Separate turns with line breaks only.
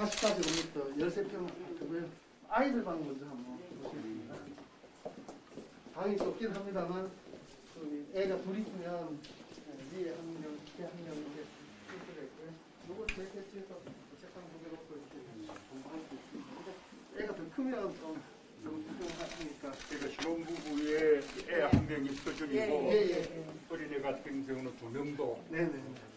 44제곱미터 13평 되고요. 아이들 방 먼저 한번 보시겠습니다. 방이 좁긴 합니다만 애가 둘이 있으면 위에 한 명, 밑에 한 명 이렇게 쓸 수가 있고요. 요거 대체해서 책상 두 개 놓고 이렇게 공부할 수 있습니다. 애가 더 크면 좀 불편하니까.
그러니까 신혼부부에 애 한 명이 표준이고
예.
어린애 같은 경우는 두 명도
네네.